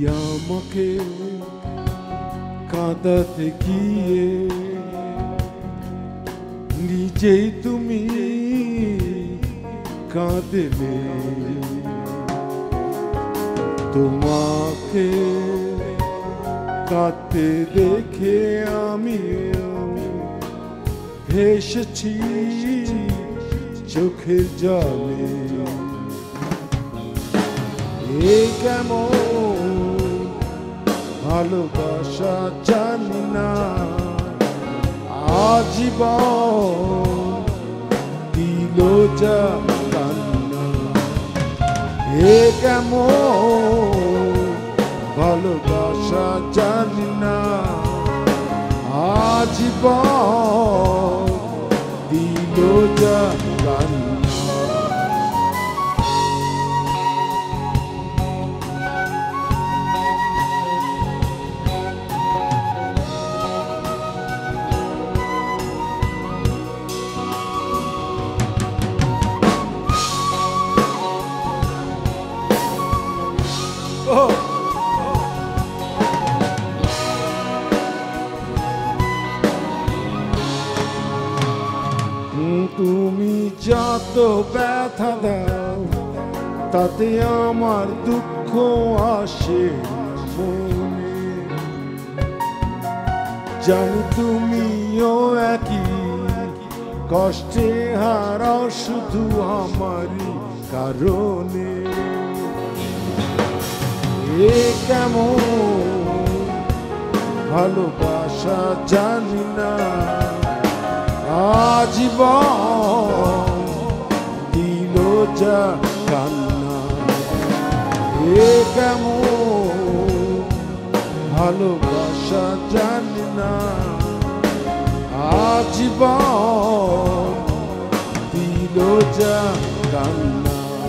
আমাকে কাঁদাতে গিয়ে নিজেই তুমি কাঁদলে, তোমাকে কাঁদতে দেখে আমি ভেসেছি চোখের জলে। এ কেমন ভালোবাসা জানি না, আজীবন দিল যা কান্না। এ কেমন ভালোবাসা জানি না, আজীবন দিল যা কান্না। তুমি যত ব্যথা দাও তাতে আমার দুঃখ আসে মনে, জানি তুমিও একই কষ্টে হারাও শুধু আমারই কারণে। এ কেমন ভালোবাসা জানি না, আজীবন দিল যা কান্না। এ কেমন ভালোবাসা জানি না, আজীবন দিল যা কান্না।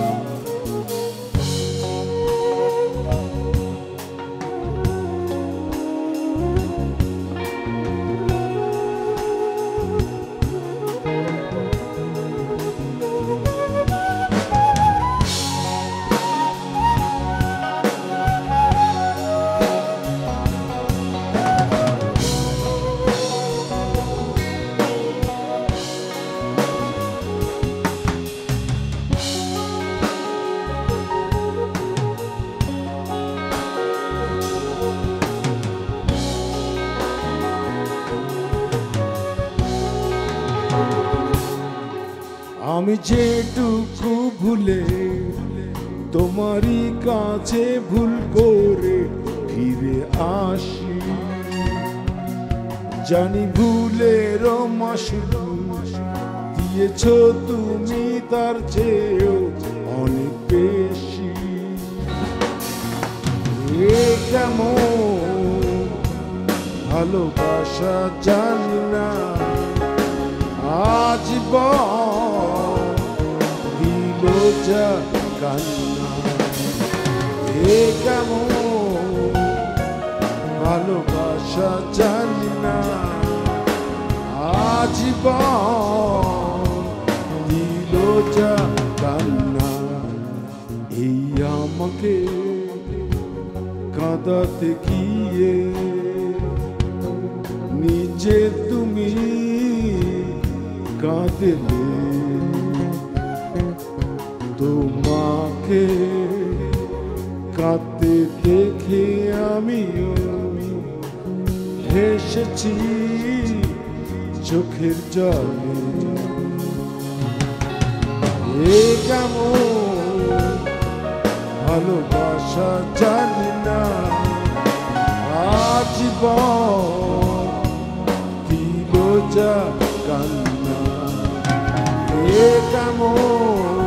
আমি যেটুকু ভুলে তোমারই কাছে ভুল করে ফিরে আসি, জানি ভুলের মাসুল দিয়েছ তুমি তার চেয়েও অনেক বেশি। এ কেমন ভালোবাসা জানি না, আজীবন দিল যা কান্না। এ কেমন ভালোবাসা জানি না, আজীবন দিল যা কান্না। এই আমাকে কাঁদাতে গিয়ে নিজে তুমি কাঁদলে, তোমাকে কাঁদতে দেখে আমিও ভেসেছি চোখের জলে। এ কেমন ভালোবাসা জানি না, আজীবন দিল যা কান্না। এ কেমন